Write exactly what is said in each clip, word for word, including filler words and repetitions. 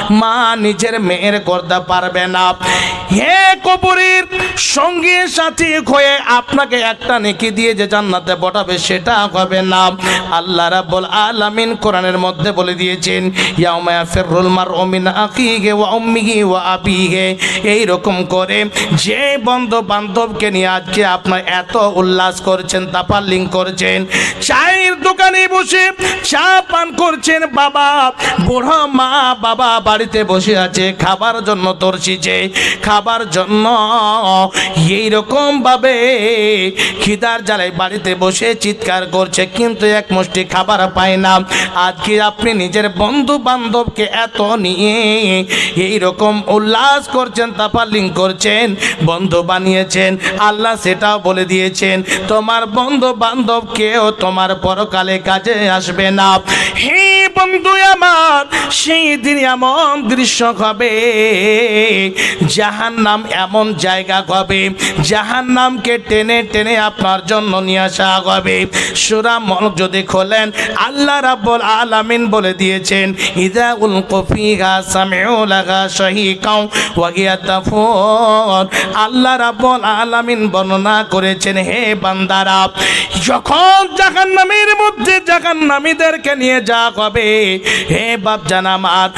মা নিজের মেয়ের করতে পারবে না। হে কবরের সঙ্গে সাথী হয়ে আপনাকে একটা নেকি দিয়ে যে জান্নাতে পাঠাবে সেটা হবে না। আল্লাহ রাব্বুল আলামিন কোরআনের মধ্যে বলে দিয়েছেন, ইয়াউমা ইয়াফিরুল মারউ মিন আখিহি ওয়া উম্মিহি ওয়া আবিহি। এই রকম করে যে বন্ধু বান্ধবকে নিয়ে আজকে আপনার এত উল্লাস করছেন, তাপালিং করছেন, চায়ের দোকানে বসে চা পান করছেন, বাবা বুড়ো মা বাবা বাড়িতে বসে আছে খাবার জন্য তরসিছে, খাবার জন্য এইরকম ভাবে খিদার জ্বালায় বাড়িতে বসে চিৎকার করছে, কিন্তু এক মুষ্টি খাবার পায় না। আজকে আপনি নিজের বন্ধু বান্ধবকে এত নিয়ে এইরকম উল্লাস করছেন, তাপালিং করছেন, বন্ধু বানিয়েছেন। আল্লাহ সেটাও বলে দিয়েছেন, তোমার বন্ধু বান্ধব কেউ তোমার পরকালে কাজে আসবে না। হে বন্ধু আমার, সেই দিন এমন দৃশ্য হবে, জাহান্নাম এমন জায়গা হবে, জাহান্নামকে টেনে টেনে আপনার জন্য নিয়ে আসা হবে। সূরা মুলক যদি খোলেন, আল্লাহ রাব্বুল আলামিন বলে দিয়েছেন, ইযা উলকু ফিহা সামিউ লাহা শাহীকাও ওয়া হিয়া তাফুর। আল্লাহ রাব্বুল আলামিন বর্ণনা করেছেন, হে বান্দারা, যখন জাহান্নামের মধ্যে জাহান্নামীদেরকে নিয়ে যাওয়া হবে, হে বাপজান আমার,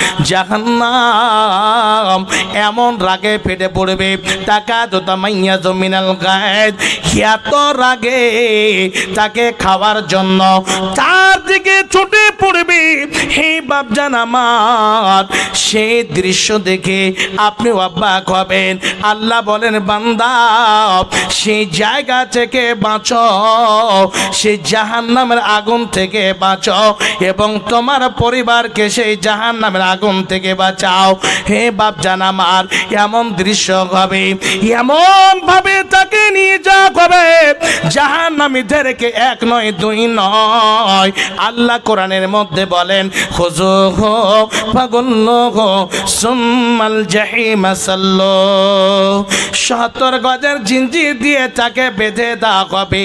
জাহান্নাম এমন রাগে ফেটে পড়বে, টাকা দোতা মাইয়া জমিনাল গায়েদ, এত রাগে তাকে খাওয়ার জন্য তার দিকে ছুটে পড়বে। হে বাপজান আমার, সেই দৃশ্য দেখে আপনি অবাক হবেন। আল্লাহ বলেন, বান্দা সেই জায়গা থেকে বাঁচো, সেই জাহান্নামের আগুন থেকে বাঁচো এবং তোমার পরিবারকে সেই জাহান্নামের আগুন থেকে বাঁচাও। হে বাপজান আমার, এমন দৃশ্য হবে, এমন ভাবে তাকে নিয়ে যাওয়া হবে, জাহান্নামীদেরকে এক নয় দুই নয়। আল্লাহ কোরআনের মধ্যে বলেন, খুযুহু ফাগুল্লুহু সুম্মাল জাহিমা সাল্লু। সত্তর গজের জিঞ্জির দিয়ে তাকে বেঁধে দেওয়া হবে,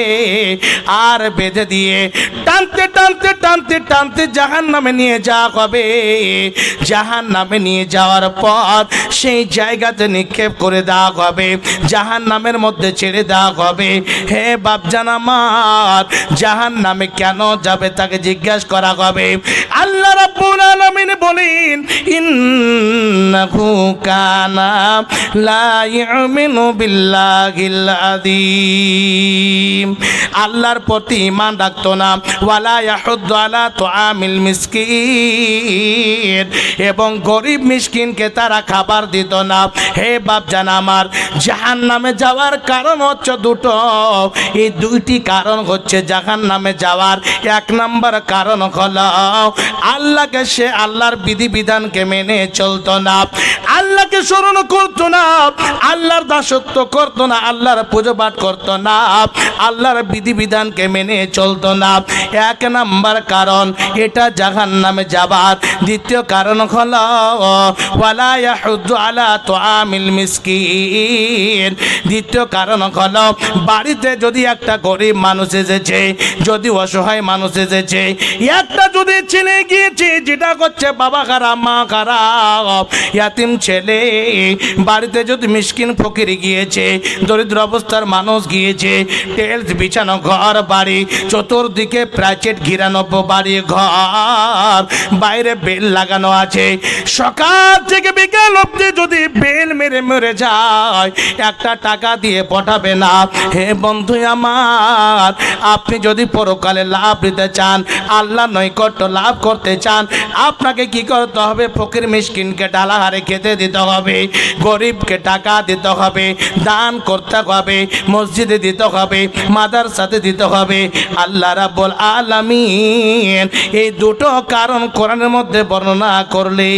আর বেঁধে দিয়ে টানতে টানতে টানতে টানতে জাহান্নামে নিয়ে যাওয়া হবে। জাহান্নামে নিয়ে যাওয়ার পর সেই জায়গাতে নিক্ষেপ করে দেওয়া হবে, জাহান্নামের মধ্যে ছেড়ে দেওয়া হবে। হে বাপজান আমার, জাহান্নামে কেন যাবে তাকে জিজ্ঞাসা করা হবে। আল্লাহ রাব্বুল আলামিন বলেন, ইন্নাহু কানা লা ইউমিনু বিল্লাহিল আযীম। আল্লাহর প্রতি ঈমান রাখতো না, ওয়ালা ইয়াহুদ্দু আলা তুআমিল মিসকিন, এবং গরিব মিসকিনকে তারা খাবার দিত না। হে বাপজান আমার, জাহান্নামে যাওয়ার কারণ হচ্ছে দুটো। এই দুইটি কারণ হচ্ছে জাহান্নামে যাওয়ার। এক নম্বর কারণ হলো আল্লাহকে সে আল্লাহর বিধিবিধানকে মেনে চলতো না, আল্লাহকে স্মরণ করতো না, আল্লাহর দাসত্ব করতো না, আল্লাহর পুজো পাঠ করতো না, আল্লাহর বিধিবিধানকে মেনে চলতো না। এক নম্বর কারণ এটা জাহান্নামে যাবার। দ্বিতীয় কারণ হলো ওয়ালা ইয়াহুদ্দু আলা তুআমিল মিসকিন। দ্বিতীয় কারণ হলো বাড়িতে যদি একটা গরিব মানুষ এসেছে, যদি অসহায় মানুষ এসেছে, একটা যদি ছেলে গিয়েছে যেটা করছে বাবা খারাপ মা খারাপ, ইয়াতিম ছেলে, বাড়িতে যদি মিসকিন ফকির গিয়েছে, দরিদ্র অবস্থার মানুষ গিয়েছে, টেলস বিছানো ঘর বাড়ি, চতুর্দিকে প্রাচীর ঘিরানো বাড়ি ঘর, বাইরে বেল লাগানো আছে, সকাল থেকে বিকাল অবধি যদি বেল মেরে মেরে যায়, একটা টাকা দিয়ে পাঠাবে না। হে বন্ধু আমার, আপনি যদি পরকালে লাভ দিতে চান, আল্লাহ নৈকট্য লাভ করতে চান, আপনাকে কি করতে হবে? ফকির মিসকিনকে ডালাহারে খেতে দিতে হবে, গরিবকে টাকা দিতে হবে, দান করতে হবে, মসজিদে দিতে হবে, মাদ্রাসাতে দিতে হবে। আল্লাহ রাব্বুল আলামিন এই দুটো কারণ কোরআনের মধ্যে বর্ণনা করলে,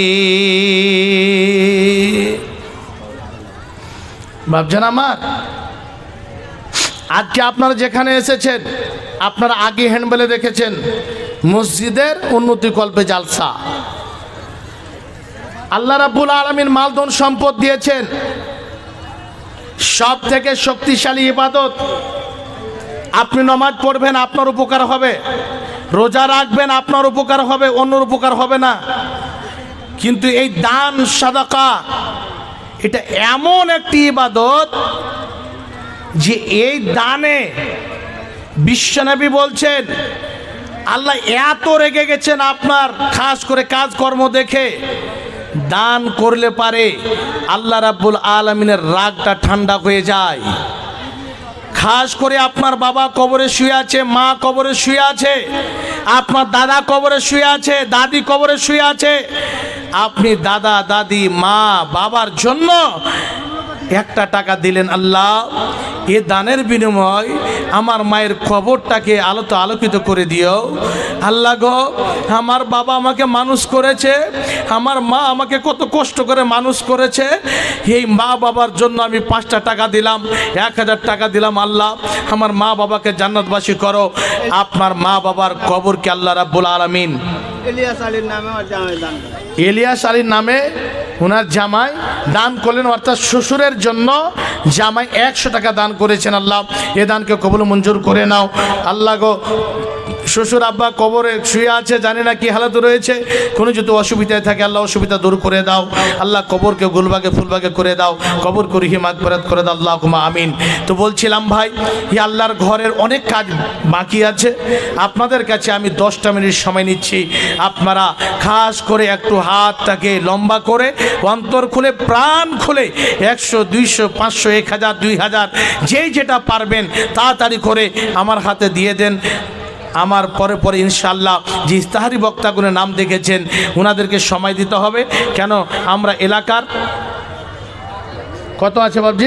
ভাবছেন আমার, আজকে আপনারা যেখানে এসেছেন, আপনারা আগে হ্যান্ডবেলে দেখেছেন মসজিদের উন্নতি কল্পে জালসা। আল্লাহ রাব্বুল আলামিন মালধন সম্পদ দিয়েছেন, সব থেকে শক্তিশালী ইবাদত। আপনি নামাজ পড়বেন, আপনার উপকার হবে, রোজা রাখবেন, আপনার উপকার হবে, অন্যর উপকার হবে না। কিন্তু এই দান সাদাকা এটা এমন একটি ইবাদত যে এই দানে বিশ্বনবী বলছেন আল্লাহ এত রেগে গেছেন আপনার খাস করে কাজকর্ম দেখে, দান করলে পারে আল্লাহ রাব্বুল আলামিনের রাগটা ঠান্ডা হয়ে যায়। খাস করে আপনার বাবা কবরে শুয়ে আছে, মা কবরে শুয়ে আছে, আপনার দাদা কবরে শুয়ে আছে, দাদি কবরে শুয়ে আছে, আপনি দাদা দাদি মা বাবার জন্য একটা টাকা দিলেন, আল্লাহ এ দানের বিনিময় আমার মায়ের কবরটাকে আলোতে আলোকিত করে দিও। আল্লাহ গো, আমার বাবা আমাকে মানুষ করেছে, আমার মা আমাকে কত কষ্ট করে মানুষ করেছে, এই মা বাবার জন্য আমি পাঁচটা টাকা দিলাম, এক হাজার টাকা দিলাম, আল্লাহ আমার মা বাবাকে জান্নাতবাসী করো। আপনার মা বাবার কবরকে আল্লাহ রাব্বুল আলামিন ইলিয়াস আলীর নামে আর জামাই দান ইলিয়াস আলীর নামে ওনার জামাই দান করলেন, অর্থাৎ শ্বশুরের জন্য জামাই একশো টাকা দান করেছেন। আল্লাহ এ দানকে কবুল মঞ্জুর করে নাও। আল্লাহ গো, শ্বশুর আব্বা কবরে শুয়ে আছে, জানি না কি হালাত রয়েছে, কোনো যদি অসুবিধায় থাকে আল্লাহ অসুবিধা দূর করে দাও। আল্লাহ কবরকে গুলবাগে ফুলবাগে করে দাও, কবর করি মাগফিরাত করে দাও, আল্লাহুম্মা আমিন। তো বলছিলাম ভাই, এই আল্লাহর ঘরের অনেক কাজ বাকি আছে, আপনাদের কাছে আমি দশটা মিনিট সময় নিচ্ছি। আপনারা খাস করে একটু হাতটাকে লম্বা করে অন্তর খুলে প্রাণ খুলে একশো দুইশো পাঁচশো এক হাজার দুই হাজার যেই যেটা পারবেন তাড়াতাড়ি করে আমার হাতে দিয়ে দেন। আমার পরে পরে ইনশাআল্লাহ যে ইস্তাহারি বক্তাগুলো নাম দেখেছেন ওনাদেরকে সময় দিতে হবে, কেন আমরা এলাকার কত আছে বাবজি?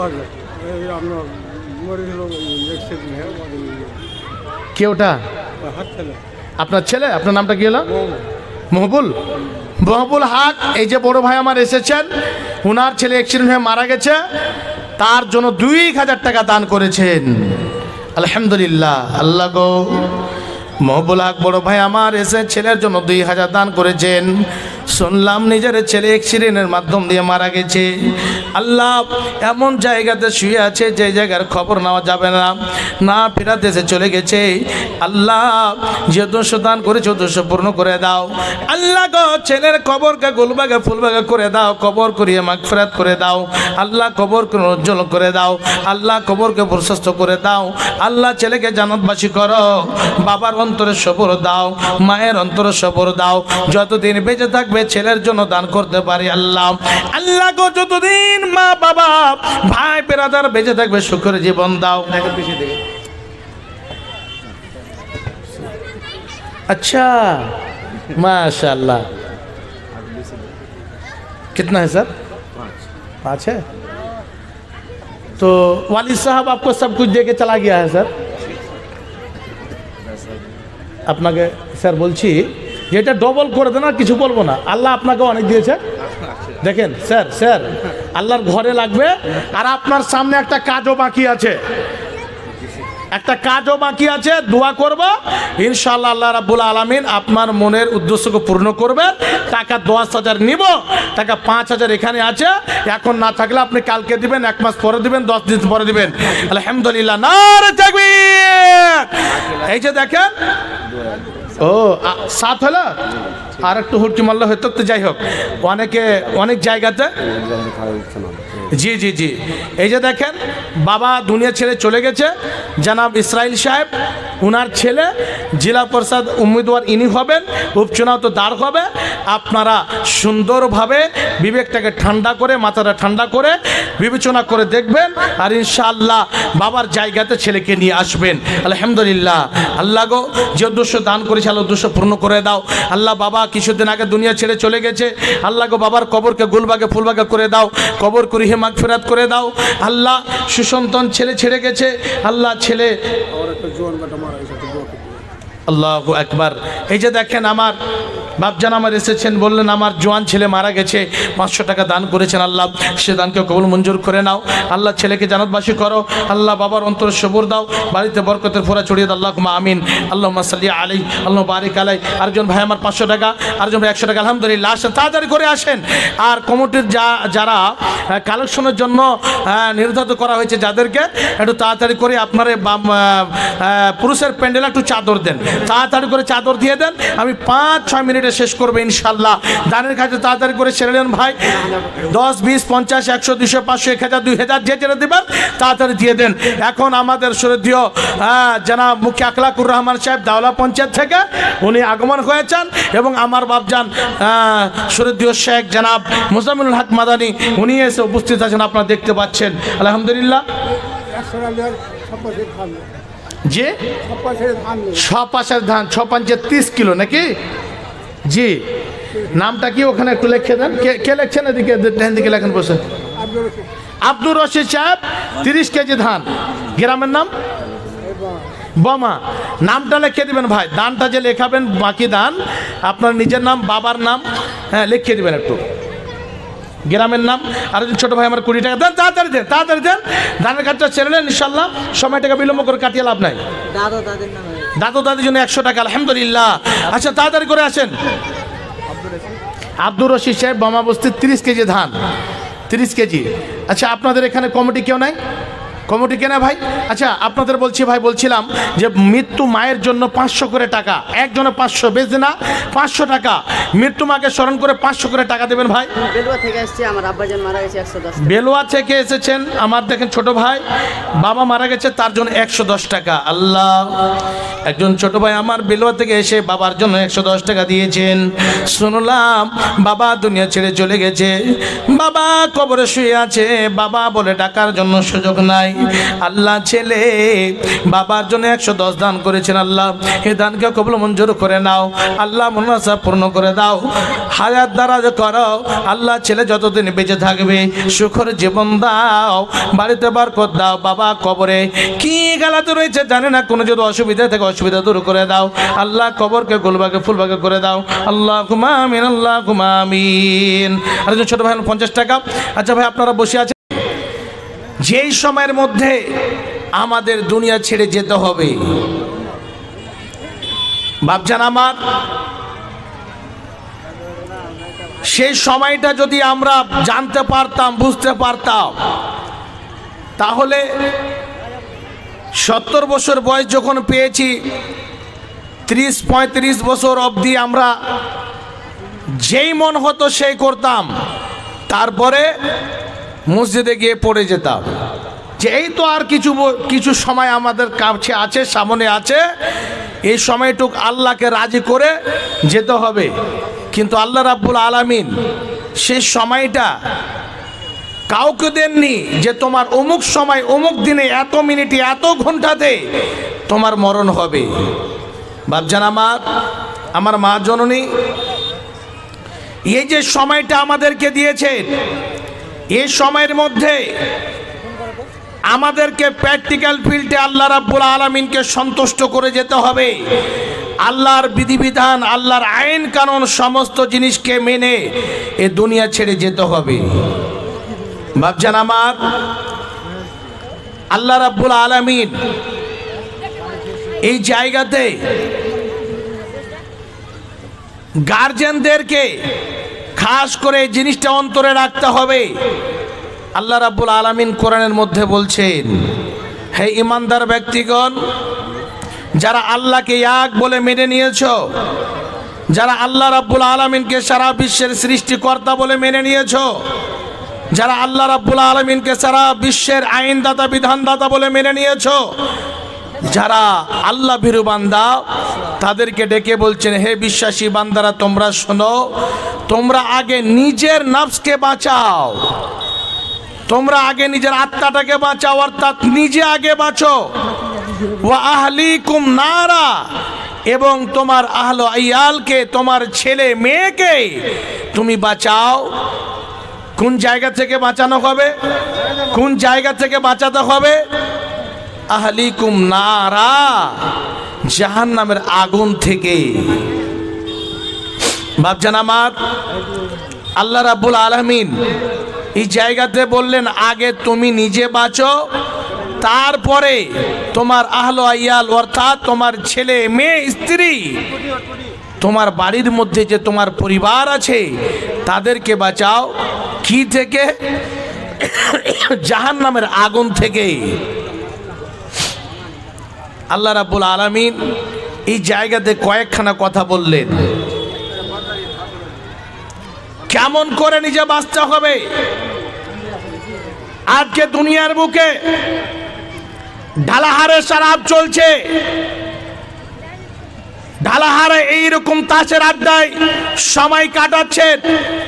কে ওটা? আপনার ছেলে? আপনার নামটা কি হলো? মহবুল মহবুল হক। এই যে বড় ভাই আমার এসেছেন, ওনার ছেলে অ্যাক্সিডেন্ট হয়ে মারা গেছে, তার জন্য দুই হাজার টাকা দান করেছেন। আলহামদুলিল্লাহ। আল্লাহ গো, মহবুল হক বড় ভাই আমার এসে ছেলের জন্য দুই হাজার দান করেছেন। শুনলাম নিজের ছেলে অ্যাক্সিডেন্টের মাধ্যম দিয়ে মারা গেছে। আল্লাহ এমন জায়গাতে শুয়ে আছে যে জায়গার খবর নেওয়া যাবে না, না ফেরাতে এসে চলে গেছে। আল্লাহ যে দোষ দান করেছে দোষ পূর্ণ করে দাও। আল্লাহ গো, ছেলের কবরকে গোলবাগে ফুলবাগে করে দাও, কবর করিয়ে মাগফিরাত করে দাও। আল্লাহ কবরকে উজ্জ্বল করে দাও, আল্লাহ কবরকে প্রশস্ত করে দাও। আল্লাহ ছেলেকে জান্নাতবাসী করো, বাবার অন্তরে সবর দাও, মায়ের অন্তরে সবর দাও। যতদিন বেঁচে থাকবে ছেলের জন্য দান করতে পারি আল্লাহ। আল্লাহ গো, যতদিন মা বাবা ভাই বেরাদার বেঁচে থাকবে সুখের জীবন দাও। अच्छा माशाल्लाह। कितना है सर? पाँच है। तो वालिद साहब आपको सब कुछ दे के चला गया है सर? আপনাকে স্যার বলছি যেটা ডবল করে দেন, আর কিছু বলবো না। আল্লাহ আপনাকে অনেক দিয়েছে। দেখেন স্যার, স্যার আল্লাহর ঘরে লাগবে। আর আপনার সামনে একটা কাজও বাকি আছে, একটা কাজও বাকি আছে। দোয়া করব ইনশাআল্লাহ আল্লাহ রাব্বুল আলামিন আপনার মনের উদ্দেশ্যকে পূর্ণ করবেন। টাকা দশ হাজার নিব, টাকা পাঁচ হাজার এখানে আছে, এখন না থাকলে আপনি কালকে দিবেন, এক মাস পরে দিবেন, দশ দিন পরে দিবেন। আলহামদুলিল্লাহ, নারে তাকবীর। এই যে দেখেন, ও সাত হলো, আর একটু হুটকি মারলে হয়তো। তো যাই হোক, অনেকে অনেক জায়গাতে জি জি জি এই যে দেখেন, বাবা দুনিয়া ছেড়ে চলে গেছে, জনাব ইসরাইল সাহেব, উনার ছেলে জেলা পরিষদ উম্মিদওয়ার ইনি হবেন, উপচুনাও তো দাঁড় হবে। আপনারা সুন্দরভাবে বিবেকটাকে ঠান্ডা করে, মাথাটা ঠান্ডা করে বিবেচনা করে দেখবেন, আর ইনশাআল্লাহ বাবার জায়গাতে ছেলেকে নিয়ে আসবেন। আলহামদুলিল্লাহ। আল্লাহ গো, যে উদ্দেশ্য দান করেছে আল্লাহ উদ্দেশ্য পূর্ণ করে দাও। আল্লাহ বাবা কিছুদিন আগে দুনিয়া ছেড়ে চলে গেছে, আল্লাহ গো বাবার কবরকে গুলবাগে ফুলবাগে করে দাও, কবর করিয়ে মাগফিরাত করে দাও। আল্লাহ সুসন্তান ছেলে ছেড়ে গেছে, আল্লাহ ছেলে আল্লাহু আকবার। এই যে দেখেন, আমার বাপজান আমার এসেছেন, বললেন আমার জোয়ান ছেলে মারা গেছে, পাঁচশো টাকা দান করেছেন। আল্লাহ সে দানকে কবুল মঞ্জুর করে নাও। আল্লাহ ছেলেকে জান্নাতবাসী করো। আল্লাহ বাবার অন্তরে সবুর দাও, বাড়িতে বরকতের ফোঁটা ছড়িয়ে দাও। আল্লাহুম্মা আমিন। আল্লাহুম্মা সাল্লি আলাইহি, আল্লাহুম্মা বারিক আলাইহি। আরেকজন ভাই আমার পাঁচশো টাকা, আরেকজন ভাই একশো টাকা। আলহামদুলিল্লাহ। আসেন, তাড়াতাড়ি করে আসেন। আর কমিটির যা যারা কালেকশনের জন্য নির্ধারিত করা হয়েছে যাদেরকে, একটু তাড়াতাড়ি করে আপনার পুরুষের প্যান্ডেলে একটু চাদর দেন, তাড়াতাড়ি করে চাদর দিয়ে দেন। আমি পাঁচ ছয় মিনিটের কেটে শেষ করবে ইনশাল্লাহ। দানের কাজে তাড়াতাড়ি করে সেরে নেন ভাই। দশ বিশ পঞ্চাশ একশো দুশো পাঁচশো এক হাজার দুই হাজার যে জেনে দেবেন তাড়াতাড়ি দিয়ে দেন। এখন আমাদের শ্রদ্ধেয় জানাব মুখ্য আখলাকুর রহমান সাহেব দাওলা পঞ্চায়েত থেকে উনি আগমন হয়েছেন এবং আমার বাপজান শ্রদ্ধেয় শেখ জানাব মুজাম্মিলুল হক মাদানী উনি এসে উপস্থিত আছেন, আপনারা দেখতে পাচ্ছেন। আলহামদুলিল্লাহ। জি ছ পাশের ধান ছ পাঁচে তিরিশ কিলো নাকি? জি নামটা কি ওখানে একটু লিখে দেন। কে কে লিখছেন? এদিকে দিকে লেখেন বসে। আব্দুর রশিদ সাহেব তিরিশ কেজি ধান। গ্রামের নাম বমা। নামটা লিখে দিবেন ভাই। দানটা যে লেখাবেন বাকি দান আপনার নিজের নাম বাবার নাম হ্যাঁ লিখে দিবেন একটু, গ্রামের নাম। আর ছোট ভাই আমার কুড়ি টাকা দেন, তাড়াতাড়ি দেন তাড়াতাড়ি দেন। ধানের কাজটা ছেড়ে নেন ইনশাল্লাহ, সময়টাকে বিলম্ব করে কাটিয়ে লাভ নাই। দাদু দাদির জন্য একশো টাকা আলহামদুলিল্লাহ। আচ্ছা তাড়াতাড়ি করে আসেন। আব্দুর রশিদ সাহেব বোমা বস্তির তিরিশ কেজি ধান, তিরিশ কেজি। আচ্ছা আপনাদের এখানে কমিটি কেউ নাই? কমিটি কেনা ভাই? আচ্ছা আপনাদের বলছি ভাই, বলছিলাম যে মৃত্যু মায়ের জন্য পাঁচশো করে টাকা, একজনে পাঁচশো, বেশি না পাঁচশো টাকা। মৃত্যু মাকে স্মরণ করে পাঁচশো করে টাকা দেবেন ভাই। বেলুয়া থেকে এসেছি, আমার আব্বাজান মারা গেছে একশো দশ। বেলুয়া থেকে এসেছেন, আমার দেখেন ছোট ভাই বাবা মারা গেছে তার জন্য একশো দশ টাকা। আল্লাহ, একজন ছোট ভাই আমার বেলুয়া থেকে এসে বাবার জন্য একশো দশ টাকা দিয়েছেন। শুনলাম বাবা দুনিয়া ছেড়ে চলে গেছে, বাবা কবরে শুয়ে আছে, বাবা বলে ডাকার জন্য সুযোগ নাই। আল্লাহ ছেলে বাবার জন্য একশো দশ দান করেছেন। আল্লাহ এ দানকে কবুল মঞ্জুর করে নাও, আল্লাহ মনাসা পূর্ণ করে দাও, হায়াত দারাজ করো। আল্লাহ ছেলে যতদিন বেঁচে থাকবে সুখের জীবন দাও, বাড়িতে বরকত দাও। বাবা কবরে কি গালাতে রয়েছে জানে না, কোনো যদি অসুবিধা থেকে অসুবিধা দূর করে দাও। আল্লাহ কবরকে গোলবাগে ফুলবাগে করে দাও। আল্লাহ কুমামিন আল্লাহ কুমামিন। আর ছোট ভাই পঞ্চাশ টাকা। আচ্ছা ভাই আপনারা বসে আছেন, যেই সময়ের মধ্যে আমাদের দুনিয়া ছেড়ে যেতে হবে বাপজান আমার, সেই সময়টা যদি আমরা জানতে পারতাম, বুঝতে পারতাম, তাহলে সত্তর বছর বয়স যখন পেয়েছি, ত্রিশ পঁয়ত্রিশ বছর অবধি আমরা যেই মন হতো সেই করতাম, তারপরে মসজিদে গিয়ে পড়ে যেতাম যে এই তো আর কিছু কিছু সময় আমাদের কাছে আছে, সামনে আছে, এই সময়টুক আল্লাহকে রাজি করে যেতে হবে। কিন্তু আল্লাহ রাব্বুল আলামিন সেই সময়টা কাউকে দেননি যে তোমার অমুক সময় অমুক দিনে এত মিনিটে এত ঘন্টাতে তোমার মরণ হবে। বাপজান আমার, আমার মা জননী এই যে সময়টা আমাদেরকে দিয়েছেন, এই সময়ের মধ্যে আমাদেরকে প্র্যাকটিক্যাল ফিল্ডে আল্লাহ রাব্বুল আলামিনকে সন্তুষ্ট করে যেতে হবে। আল্লাহর বিধিবিধান, আল্লাহর আইন কানুন সমস্ত জিনিসকে মেনে এ দুনিয়া ছেড়ে যেতে হবে। বাপজান আমার, আল্লাহ রাব্বুল আলামিন এই জায়গাতে গার্জেনদেরকে খাস করে এই জিনিসটা অন্তরে রাখতে হবে। আল্লাহ রাব্বুল আলামিন কোরআনের মধ্যে বলছেন, হে ইমানদার ব্যক্তিগণ, যারা আল্লাহকে এক বলে মেনে নিয়েছো, যারা আল্লাহ রাব্বুল আলামিনকে সারা বিশ্বের সৃষ্টিকর্তা বলে মেনে নিয়েছো, যারা আল্লাহ রাব্বুল আলামিনকে সারা বিশ্বের আইনদাতা বিধানদাতা বলে মেনে নিয়েছো, যারা আল্লাহ ভীরু বান্দা, তাদেরকে ডেকে বলছেন, হে বিশ্বাসী বান্দারা তোমরা শোনো, তোমরা আগে নিজের নফসকে বাঁচাও, তোমরা আগে নিজের আত্মাটাকে বাঁচাও, অর্থাৎ নিজে আগে বাঁচো। ওয়া আহলিকুম নারা, এবং তোমার আহল আইয়ালকে, তোমার ছেলে মেয়েকে তুমি বাঁচাও। কোন জায়গা থেকে বাঁচানো হবে? কোন জায়গা থেকে বাঁচাতে হবে? আহলিকুম নারা, জাহান্নামের আগুন থেকে। বাপজান আমার, আল্লাহ রাব্বুল আলামিন এই জায়গাতে বললেন আগে তুমি নিজে বাঁচো, তারপরে তোমার আহল আইয়াল অর্থাৎ তোমার ছেলে মেয়ে স্ত্রী, তোমার বাড়ির মধ্যে যে তোমার পরিবার আছে তাদেরকে বাঁচাও। কি থেকে? জাহান্নামের আগুন থেকে। আল্লাহ রাব্বুল আলামিন এই জায়গাতে কয়েকখানা কথা বললেন। কেমন করে নিজে বাঁচতে হবে। আজকে দুনিয়ার বুকে ঢালাহারে শরাব চলছে, ঢালাহারে এইরকম তাসের আড্ডায় সময় কাটাচ্ছেন।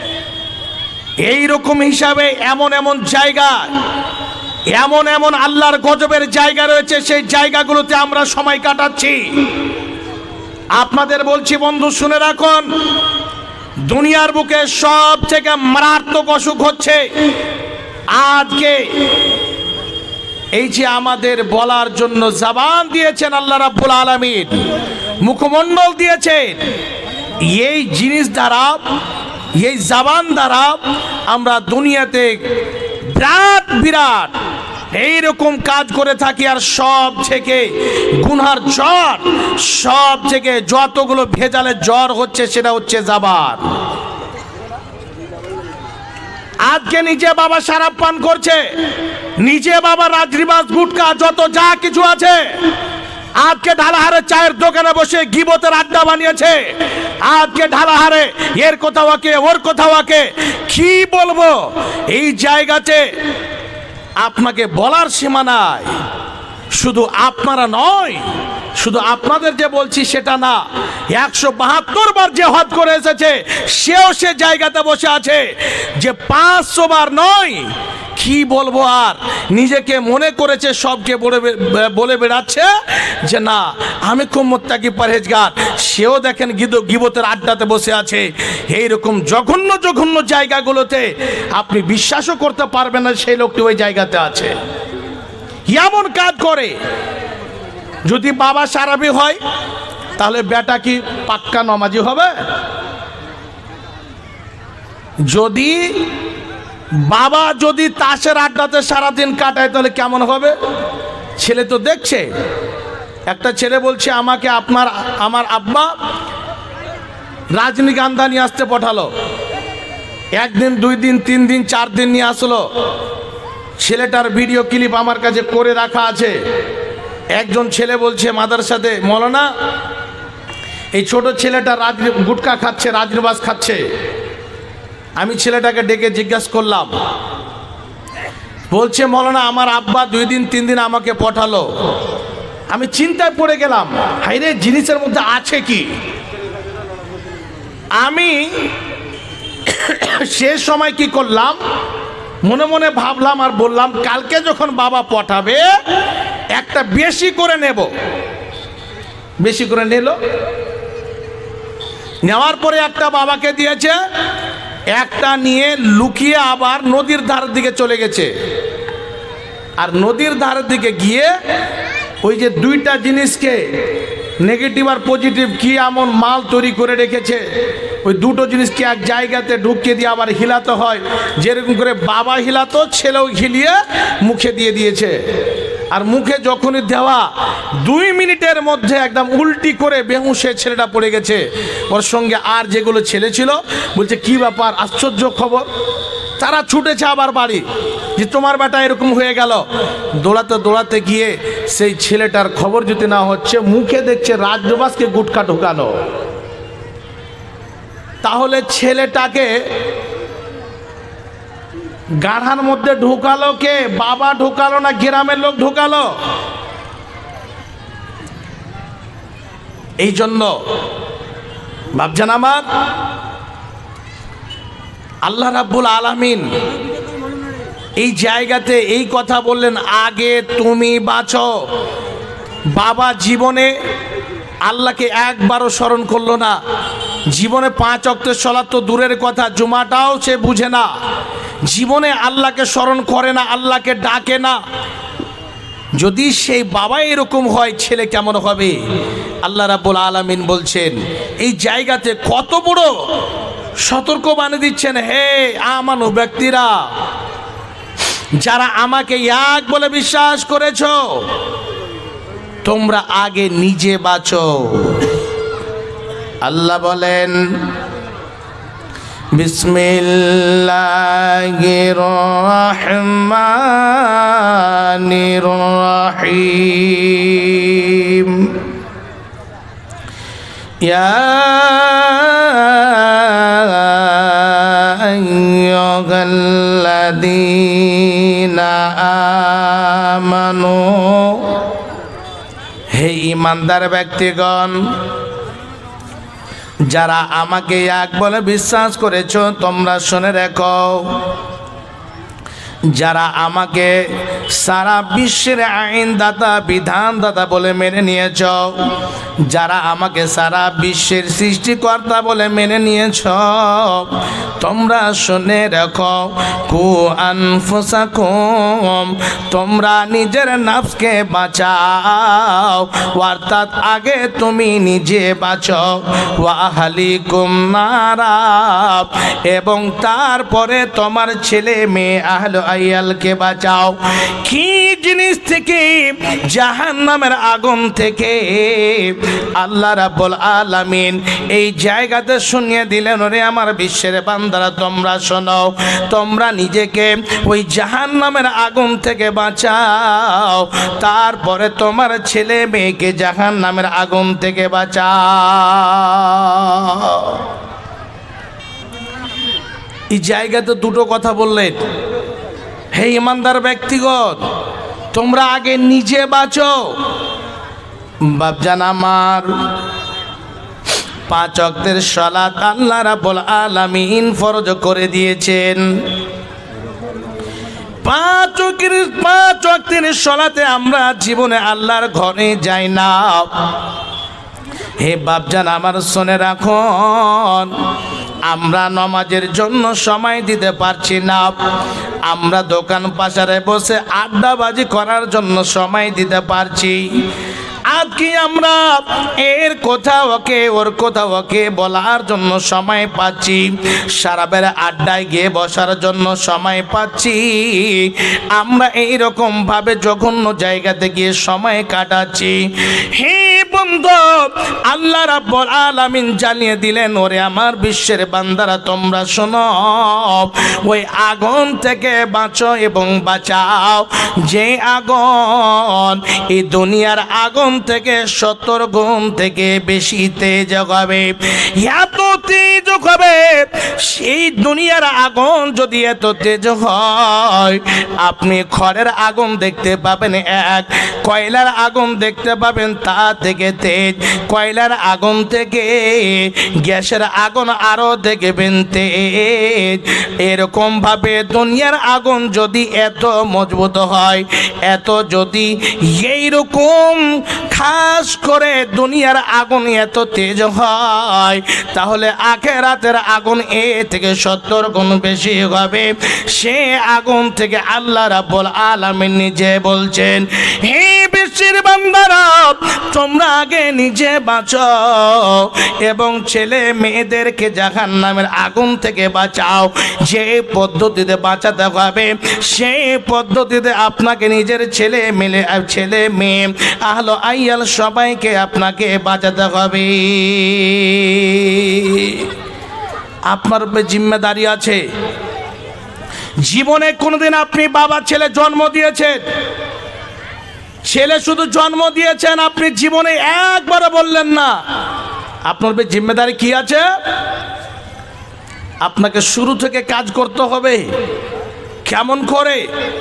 এইরকম হিসাবে এমন এমন জায়গা, এমন এমন আল্লাহর গজবের জায়গা রয়েছে, সেই জায়গাগুলোতে আমরা সময় কাটাচ্ছি। আপনাদের বলছি বন্ধু, শুনে রাখুন, দুনিয়ার বুকে সব থেকে মারাত্মক অসুখ হচ্ছে আজকে এই যে আমাদের বলার জন্য জবান দিয়েছেন আল্লাহ রাব্বুল আলামিন, মুখমণ্ডল দিয়েছেন, এই জিনিস দ্বারা, এই জবান দ্বারা আমরা দুনিয়াতে বিরাট বিরাট এইরকম কাজ করে থাকি। আর সব থেকে গুনহার জ্বর, সব থেকে যতগুলো ভেজালের জ্বর হচ্ছে সেটা হচ্ছে জবান। আজকে নিজে বাবা শরাব পান করছে, নিজে বাবা রাজরিবাজ গুটকা যত যা কিছু আছে, আজকে ঢালাহারে চায়ের দোকানে বসে গিবতের আড্ডা বানিয়েছে। আজকে ঢালাহারে এর কোথাও আকে ওর কোথাও আকে, কি বলবো, এই জায়গাতে আপনাকে বলার সীমা নাই। শুধু আপনারা নয়, শুধু আপনাদের যে বলছি সেটা না, একশো বাহাত্তর বার যে হজ করে এসেছে সেও সে জায়গাতে বসে আছে যে পাঁচশো বার নয়। কি বলবো, আর নিজেকে মনে করেছে সবকে বলে বেড়াচ্ছে যে না আমি খুব মুত্তাকি পরহেজগার, সেও দেখেন গিবতের আড্ডাতে বসে আছে। এইরকম জঘন্য জঘন্য জায়গাগুলোতে আপনি বিশ্বাসও করতে পারবেন না সেই লোকটি ওই জায়গাতে আছে, এমন কাজ করে। যদি বাবা শরাবি হয় তাহলে বেটা কি পাক্কা নমাজি হবে? যদি বাবা যদি তাসের আড্ডাতে সারাদিন কাটায় তাহলে কেমন হবে? ছেলে তো দেখছে, একটা ছেলে বলছে আমাকে আপনার আমার আব্বা রজনীগন্ধা নিয়ে আসতে পাঠালো, একদিন দুই দিন তিন দিন চার দিন নিয়ে আসলো। ছেলেটার ভিডিও ক্লিপ আমার কাছে করে রাখা আছে। একজন ছেলে বলছে মাদ্রাসাতে, মৌলানা এই ছোট ছেলেটা রাজ গুটকা খাচ্ছে, রাজরিবাজ খাচ্ছে। আমি ছেলেটাকে ডেকে জিজ্ঞাসা করলাম, বলছে মৌলানা আমার আব্বা দুই দিন তিন দিন আমাকে পাঠালো। আমি চিন্তায় পড়ে গেলাম, হাইরে জিনিসের মধ্যে আছে কি। আমি সে সময় কি করলাম, মনে মনে ভাবলাম আর বললাম কালকে যখন বাবা পাঠাবে একটা বেশি করে নেব। বেশি করে নিল, নেওয়ার পরে একটা বাবাকে দিয়েছে, একটা নিয়ে লুকিয়ে আবার নদীর ধারের দিকে চলে গেছে। আর নদীর ধারের দিকে গিয়ে ওই যে দুইটা জিনিসকে নেগেটিভ আর পজিটিভ কি এমন মাল তৈরি করে রেখেছে, ওই দুটো জিনিসকে এক জায়গাতে ঢুকিয়ে দিয়ে আবার হিলাতে হয়, যেরকম করে বাবা হিলাতো ছেলেও হিলিয়ে মুখে দিয়ে দিয়েছে। আর মুখে যখনই দেওয়া দুই মিনিটের মধ্যে একদম উল্টি করে বেহুঁশে ছেলেটা পড়ে গেছে। ওর সঙ্গে আর যেগুলো ছেলে ছিল বলছে কি ব্যাপার, আশ্চর্য খবর। তারা ছুটেছে আবার বাড়ি যে তোমার বেটা এরকম হয়ে গেল। দৌড়াতে দৌড়াতে গিয়ে সেই ছেলেটার খবর যদি না হচ্ছে, মুখে দেখছে রাজরিবাজকে গুটখা ঢোকানো। তাহলে ছেলেটাকে গাড়ার মধ্যে ঢোকালো কে? বাবা ঢোকালো না গ্রামের লোক ঢোকালো? এই জন্য বাপজান আমার, আল্লাহ রাব্বুল আলামিন এই জায়গাতে এই কথা বললেন, আগে তুমি বাঁচো। বাবা জীবনে আল্লাহকে একবারও স্মরণ করলো না। জীবনে পাঁচ ওয়াক্তের সালাত তো দূরের কথা, জুমাটাও সে বুঝে না। জীবনে আল্লাহকে স্মরণ করে না, আল্লাহকে ডাকে না। যদি সেই বাবা এরকম হয়, ছেলে কেমন হবে? আল্লাহ রাব্বুল আলামিন বলছেন এই জায়গাতে কত বড় সতর্ক বানিয়ে দিচ্ছেন, হে আমানু ব্যক্তিরা, যারা আমাকে এক বলে বিশ্বাস করেছো, তোমরা আগে নিজে বাঁচো। আল্লাহ বলেন বিসমিল্লাহির রহমানির রহিম। ইয়া আইয়ুহাল্লাযীনা আমানু, হে ঈমানদার ব্যক্তিগণ, যারা আমাকে এক বলে বিশ্বাস করেছো, তোমরা শুনে রেখো, যারা আমাকে সারা বিশ্বের আইনদাতা বিধানদাতা বলে মেনে নিয়েছ, যারা আমাকে সারা বিশ্বের সৃষ্টিকর্তা বলে মেনে নিয়েছ, তোমরা শুনে রাখো, কু আনফুসাকুম, তোমরা নিজের নফসকে বাঁচাও, অর্থাৎ আগে তুমি নিজে বাঁচো, ওয়া আহলিকুম নারা, এবং তারপরে তোমার ছেলে মেয়ে আহলে আইয়ালকে বাঁচাও। কি জিনিস থেকে? জাহান্নামের আগুন থেকে। আল্লাহ রাব্বুল আলামিন এই জায়গাতে শুনিয়ে দিলেন, ওরে আমার বিশ্বের বান্দারা তোমরা শোনো, তোমরা নিজেকে ওই জাহান্নামের আগুন থেকে বাঁচাও, তারপরে তোমার ছেলে মেয়েকে জাহান্নামের আগুন থেকে বাঁচাও। এই জায়গাতে দুটো কথা বললেন, হে ইমানদার ব্যক্তিগণ, তোমরা আগে নিজে বাঁচো। বাপজান আমার, পাঁচ ওয়াক্তের সালাত আল্লাহ রাব্বুল আলামিন ফরজ করে দিয়েছেন। পাঁচ ওয়াক্তের পাঁচ ওয়াক্তের সালাতে আমরা জীবনে আল্লাহর ঘরে যাই না। হে বাপজান আমার, শুনে রাখুন, আমরা নামাজের জন্য সময় দিতে পারছি না, আমরা দোকান পাশারে বসে আড্ডাবাজি করার জন্য সময় দিতে পারছি। আজকে আমরা এর কথা ওকে ওর কথা ওকে বলার জন্য সময় পাচ্ছি, সারা বেলা আড্ডায় গিয়ে বসার জন্য সময় পাচ্ছি। আমরা এইরকম ভাবে জঘন্য জায়গাতে গিয়ে সময় কাটাচ্ছি। হে বন্ধু, আল্লাহ রাব্বুল আলামিন জানিয়ে দিলেন, ওরে আমার বিশ্বের বান্দারা তোমরা শোনো, ওই আগুন থেকে বাঁচো এবং বাঁচাও, যে আগুন এই দুনিয়ার আগুন থেকে সত্তর গুণ থেকে বেশি তেজ হবে। এত তেজ হবে, সেই দুনিয়ার আগুন যদি এত তেজ হয়, আপনি খড়ের আগুন দেখতে পাবেন এক, কয়লার আগুন দেখতে পাবেন তা থেকে তেজ, কয়লার আগুন থেকে গ্যাসের আগুন আরো দেখবেন তেজ। এরকম ভাবে দুনিয়ার আগুন যদি এত মজবুত হয়, এত যদি এইরকম খাস করে দুনিয়ার আগুন এত তেজ হয়, তাহলে আখিরাতের আগুন এ থেকে সত্তর গুণ বেশি হবে। সে আগুন থেকে আল্লাহ রাব্বুল আলামিন নিজে বলছেন, হে বিশ্বের বান্দারা, তোমরা আগে নিজে বাঁচো এবং ছেলে মেয়েদেরকে জাহান্নামের আগুন থেকে বাঁচাও। যে পদ্ধতিতে বাঁচাতে হবে, সেই পদ্ধতিতে আপনাকে নিজের ছেলে মেয়ে ছেলে মেয়ে আহলে আইয়াল সবাইকে আপনাকে বাঁচাতে হবে। আপনার উপরে জিম্মেদারি আছে। জীবনে কোনোদিন আপনি বাবা ছেলে জন্ম দিয়েছেন, ছেলে শুধু জন্ম দিয়েছেন, আপনি জীবনে একবারও বললেন না। আপনার উপরে জিম্মেদারি কি আছে? আপনাকে শুরু থেকে কাজ করতে হবে। কেমন করে?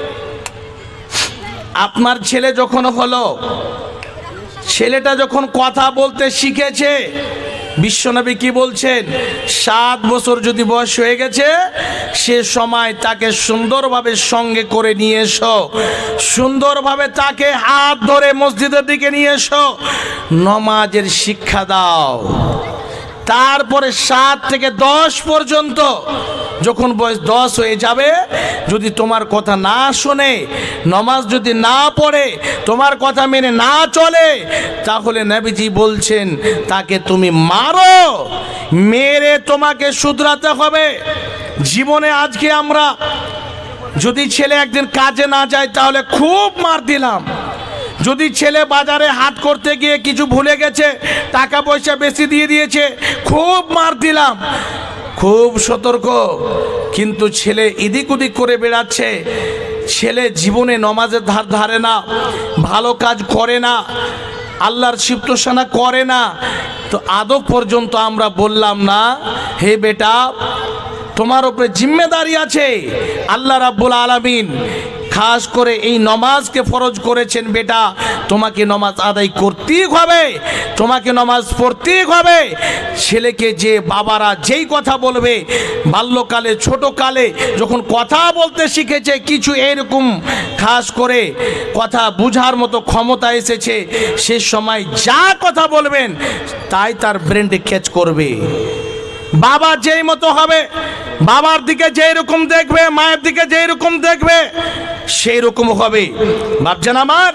আপনার ছেলে যখন হলো, ছেলেটা যখন কথা বলতে শিখেছে, বিশ্বনবী কি বলছেন? সাত বছর যদি বয়স হয়ে গেছে, সে সময় তাকে সুন্দরভাবে সঙ্গে করে নিয়ে এসো, সুন্দরভাবে তাকে হাত ধরে মসজিদের দিকে নিয়ে এসো, নামাজের শিক্ষা দাও। তারপরে সাত থেকে দশ পর্যন্ত, যখন বয়স দশ হয়ে যাবে, যদি তোমার কথা না শোনে, নামাজ যদি না পড়ে, তোমার কথা মেনে না চলে, তাহলে নবীজি বলছেন তাকে তুমি মারো, মেরে তোমাকে শুধরাতে হবে। জীবনে আজকে আমরা যদি ছেলে একদিন কাজে না যায়, তাহলে খুব মার দিলাম। যদি ছেলে বাজারে হাট করতে গিয়ে কিছু ভুলে গেছে, টাকা পয়সা বেশি দিয়ে দিয়েছে, খুব মার দিলাম। খুব সতর্ক। কিন্তু ছেলে এদিক ওদিক করে বেড়াচ্ছে, ছেলে জীবনে নমাজের ধার ধারে না, ভালো কাজ করে না, আল্লাহর সিফতোসানা করে না, তো আদব পর্যন্ত আমরা বললাম না, হে বেটা তোমার উপরে জিম্মেদারি আছে। আল্লাহ রাব্বুল আলামিন খাস করে এই নমাজকে ফরজ করেছেন, বেটা তোমাকে নমাজ আদায় করতেই হবে, তোমাকে নমাজ পড়তেই হবে। ছেলেকে যে বাবারা যেই কথা বলবে, বাল্যকালে ছোটকালে যখন কথা বলতে শিখেছে, কিছু এরকম খাস করে কথা বুঝার মতো ক্ষমতা এসেছে, সে সময় যা কথা বলবেন তাই তার ব্রেনকে ক্যাচ করবে। বাবা যেই মতো হবে, বাবার দিকে যেই রকম দেখবে, মায়ের দিকে যেই রকম দেখবে সেই রকম হবে। ভাবছেন আমার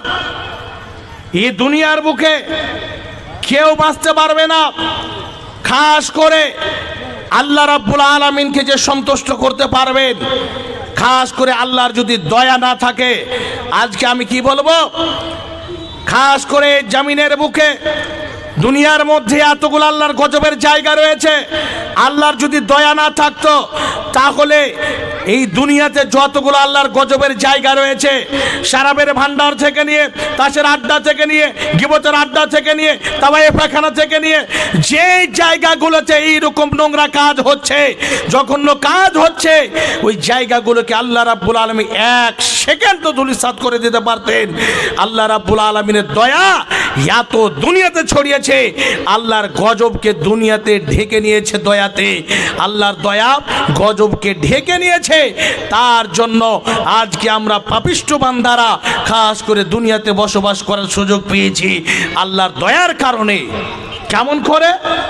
এই দুনিয়ার বুকে কেউ বাঁচতে পারবে না, খাস করে আল্লাহ রাব্বুল আলামিনকে যে সন্তুষ্ট করতে পারবেন, খাস করে আল্লাহর যদি দয়া না থাকে। আজকে আমি কি বলবো, খাস করে জমিনের বুকে দুনিয়ার মধ্যে এতগুলো আল্লাহর গজবের জায়গা রয়েছে, আল্লাহর যদি দয়া না থাকতো তাহলে এই দুনিয়াতে যতগুলো আল্লাহর গজবের জায়গা রয়েছে, শরাবের ভান্ডার থেকে নিয়ে, তাসের আড্ডা থেকে নিয়ে, গিবতের আড্ডা থেকে নিয়ে, তাওয়ায়ে পায়খানা থেকে নিয়ে, যে জায়গাগুলোতে এইরকম নোংরা কাজ হচ্ছে, জঘন্য কাজ হচ্ছে, ওই জায়গাগুলোকে আল্লাহ রাব্বুল আলামিন এক সেকেন্ড তো ধূলিসাৎ করে দিতে পারতেন। আল্লাহ রাব্বুল আলামিনের দয়া এত দুনিয়াতে ছড়িয়েছে, আল্লাহর গজবকে দুনিয়াতে ঢেকে নিয়েছে দয়াতে। আল্লাহর দয়া গজবকে ঢেকে নিয়েছে, তার জন্য আজকে আমরা পাপিষ্ঠ বান্দারা খাস করে দুনিয়াতে বসবাস করার সুযোগ পেয়েছি আল্লাহর দয়ার কারণে। কেমন করে?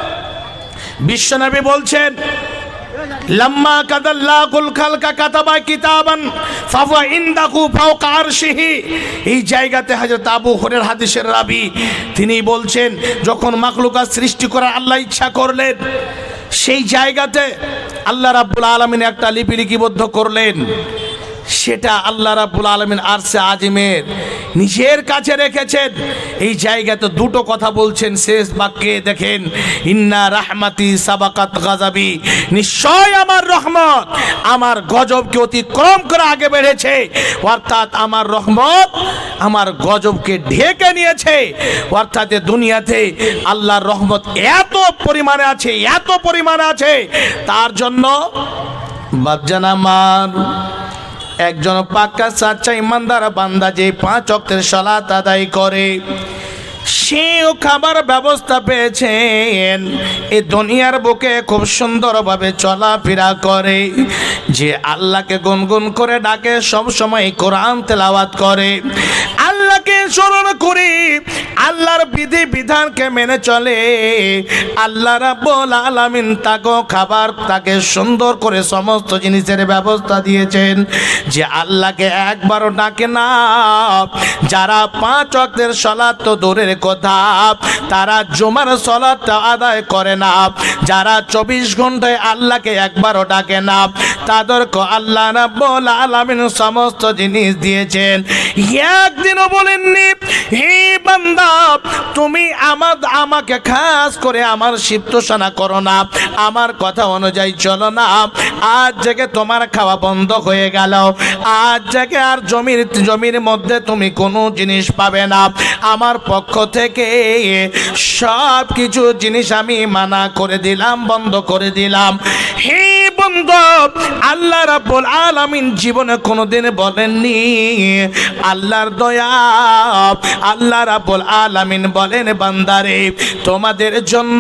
বিশ্বনবী বলছেন, লাম্মা কাদাল্লাহুল খালকা কাতাবা কিতাবান ফাওয়া ইনদাহু ফাওকা আরশিহি। এই জায়গাতে হযরত আবু হুরায়রা হাদিসের রাবী তিনি বলছেন, যখন মাখলুকাত সৃষ্টি করার আল্লাহ ইচ্ছা করলেন, সেই জায়গাতে আল্লাহ রাব্বুল আলামিন একটা লিপি লিপিবদ্ধ করলেন। সেটা আল্লাহ রাব্বুল আলামিন আরশে আজিমের নিজের কাছে রেখেছেন। এই জায়গাতে দুটো কথা বলছেন শেষ বাক্যে, দেখেন, ইন্না রাহমাতি সাবাকাত গাযাবি, নিশ্চয় আমার রহমত আমার গজবকে অতিক্রম করে আগে বেড়েছে, অর্থাৎ আমার রহমত আমার গজবকে ঢেকে নিয়েছে। অর্থাৎ দুনিয়াতে আল্লাহর রহমত এত পরিমাণে আছে, এত পরিমাণে আছে, তার জন্য বাপজান আমার একজন পাক্কা সাচ্চা ইমানদার বান্দা যে পাঁচ ওয়াক্তের সালাত আদায় করে, সেও খাবার ব্যবস্থা পেয়েছেন, এই দুনিয়ার বুকে খুব সুন্দরভাবে চলাফেরা করে, যে আল্লাহকে গুনগুন করে ডাকে, সব সময় কোরআন তেলাওয়াত করে, আল্লাহকে স্মরণ করে, আল্লাহর বিধি বিধানকে মেনে চলে, আল্লাহ রাব্বুল আলামিন তাকে খাবার, তাকে সুন্দর করে সমস্ত জিনিসের ব্যবস্থা দিয়েছেন, যে আল্লাহকে একবারও ডাকে না। যারা পাঁচ ওয়াক্তের সালাত তো দূরের কথা, তারা জুমার সালাতটা আদায় করে না, যারা চব্বিশ ঘন্টায় আল্লাহকে একবারও ডাকে না, তাদেরকে আল্লাহ রাব্বুল আলামিন সমস্ত জিনিস দিয়েছেন। একদিনও বলেননি, হে বান্দা তুমি আমার আমাকে খাস করে আমার সিফতোষণা করো না, আমার কথা অনুযায়ী চলো না, আজ থেকে তোমার খাওয়া বন্ধ হয়ে গেল, আজ থেকে আর জমির জমির মধ্যে তুমি কোনো জিনিস পাবে না, আমার পক্ষ থেকে সব কিছু জিনিস আমি মানা করে দিলাম, বন্ধ করে দিলাম। হে বন্ধু, আল্লাহ রাব্বুল আলামিন জীবনে কোনোদিন বলেননি আল্লাহর দয়া, আল্লাহ রাব্বুল আলামিন বলেন, বান্দারে তোমাদের জন্য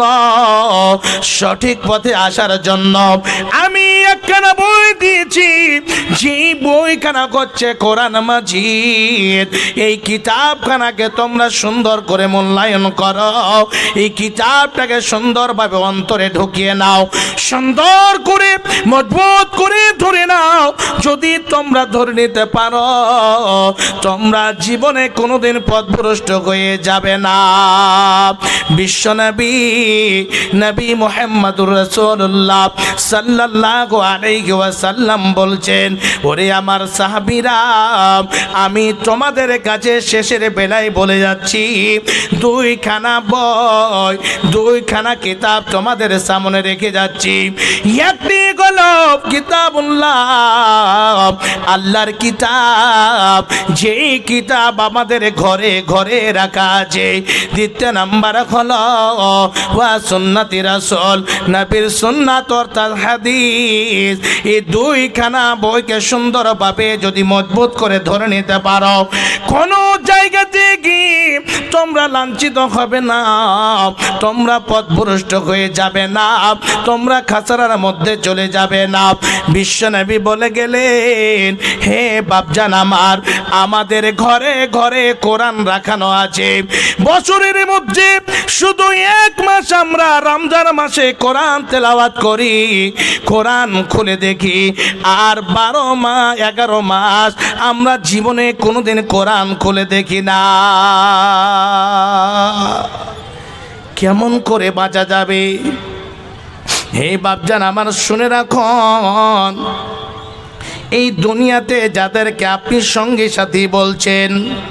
সঠিক পথে আসার জন্য আমি একখানা বই দিয়েছি, যে বইখানা হচ্ছে কোরআন মাজিদ। এই কিতাবখানাকে তোমরা সুন্দর করে মূল্যায়ন করো, এই কিতাবটাকে সুন্দরভাবে অন্তরে ঢুকিয়ে নাও, সুন্দর করে মজবুত করে ধরে নাও। যদি তোমরা ধরে নিতে পারো, তোমরা জীবনে কোনোদিন পথভ্রষ্ট হয়ে যাবে না। বিশ্বনবী নবী মুহাম্মদুর রাসূলুল্লাহ সাল্লাল্লাহু আলাইহি ওয়াসাল্লাম বলছেন, ওরে আমার সাহাবীরা, আমি তোমাদের কাছে শেষের বেলায় বলে যাচ্ছি, দুইখানা বই, দুইখানা কিতাব তোমাদের সামনে রেখে যাচ্ছি। একটি হলো কিতাবুল্লাহ, কিতাব আল্লাহর কিতাব, যেই কিতাব আমাদের ঘরে ঘরে রাখা আছে। দ্বিতীয় নাম্বার হলো ওয়া সুন্নতি রাসূল, নবীর সুন্নাত অর্থাৎ হাদিস। এই দুইখানা বইকে সুন্দরভাবে যদি মজবুত করে ধরে নিতে পারো, কোনো জায়গাতে গিয়ে তোমরা লাঞ্ছিত হবে না, তোমরা পথভ্রষ্ট হয়ে যাবে না, তোমরা খাসারার মধ্যে চলে যাবে না। বিশ্বনবী বলে গেলেন, হে বাপজান আমার, আমাদের ঘরে ঘরে কোরআন রাখানো আছে। বছরের মধ্যে শুধু এক মাস আমরা রমজান মাসে কোরআন তেলাওয়াত করি, কোরআন খুলে দেখি। আর বারো মাস এগারো মাস আমরা জীবনে কোনোদিন কোরআন খুলে দেখি না। কেমন করে বাঁচা যাবে? হে বাপজান আমার, শুনে রাখুন, এই দুনিয়াতে যাদেরকে আপনি সঙ্গী সাথী বলছেন,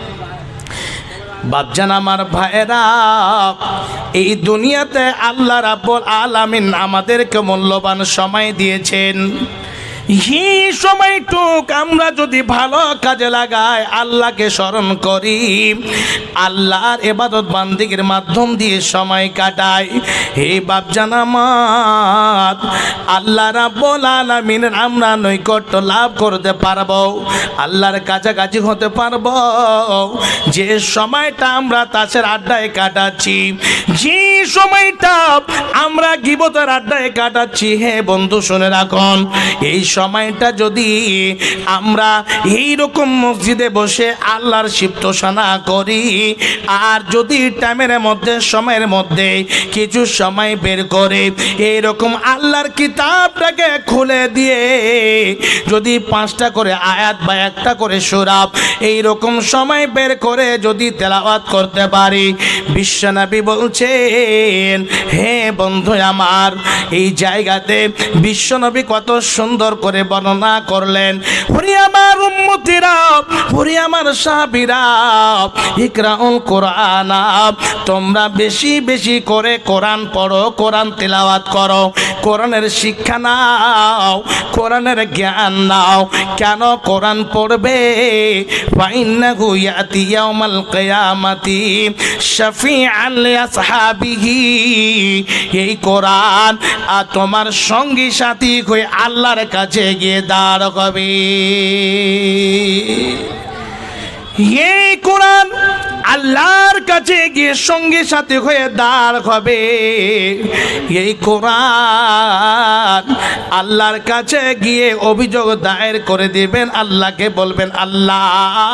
বাপজান আমার ভাইরা, এই দুনিয়াতে আল্লাহ রাব্বুল আলামিন আমাদেরকে মূল্যবান সময় দিয়েছেন। এই সময়টুক আমরা যদি ভালো কাজে লাগাই, আল্লাহকে স্মরণ করি, আল্লাহর ইবাদত বান্দিগির মাধ্যম দিয়ে সময় কাটাই, হে বাপজান আমার, আল্লাহ রাব্বুল আলামিনের আমরা নৈকট্য লাভ করতে পারবো, আল্লাহর কাছাকাছি হতে পারবো। যে সময়টা আমরা তাসের আড্ডায় কাটাচ্ছি, যে সময়টা আমরা গীবতের আড্ডায় কাটাচ্ছি, হে বন্ধু শুনে রাখুন, এই সময়টা যদি আমরা এইরকম মসজিদে বসে আল্লাহর সিফতোসানা করি, আর যদি টাইমের মধ্যে সময়ের মধ্যে কিছু সময় বের করে এইরকম আল্লাহর কিতাবটাকে খুলে দিয়ে যদি পাঁচটা করে আয়াত বা একটা করে সূরা এইরকম সময় বের করে যদি তেলাওয়াত করতে পারি, বিশ্বনবী বলছেন, হে বন্ধু আমার, এই জায়গাতে বিশ্বনবী কত সুন্দর করে বর্ণনা করলেন, ওরে আমার উম্মতিরা, ওরে আমার সাহাবীরা, ইকরাউল কোরআন, তোমরা বেশি বেশি করে কোরআন পড়ো, কোরআন তেলাওয়াত করো, কোরআনের শিক্ষা নাও, কোরআনের জ্ঞান নাও। কেন কোরআন পড়বে? ফাইন্নাহু ইয়াতি ইয়াউমাল কিয়ামাতি শাফিআন লিআসহাবিহি, এই কোরআন আর তোমার সঙ্গী সাথী হয়ে আল্লাহর কাছে গিয়ে দাঁড় হবে। এই কোরআন আল্লাহর কাছে গিয়ে সঙ্গী সাথী হয়ে দাঁড় হবে। এই কোরআন আল্লাহর কাছে গিয়ে অভিযোগ দায়ের করে দিবেন, আল্লাহকে বলবেন, আল্লাহ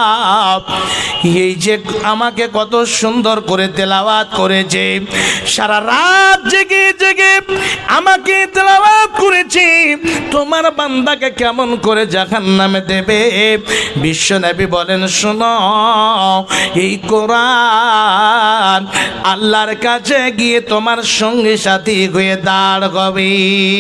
এই যে আমাকে কত সুন্দর করে তেলাওয়াত করেছে, সারা রাত জেগে জেগে আমাকে তেলাওয়াত করেছে, তোমার বান্দাকে কেমন করে জাহান্নামে দেবে? বিশ্বনবী বলেন, শোনো, এই কোরআন আল্লাহর কাছে গিয়ে তোমার সঙ্গী সাথী হয়ে দাঁড় হবে।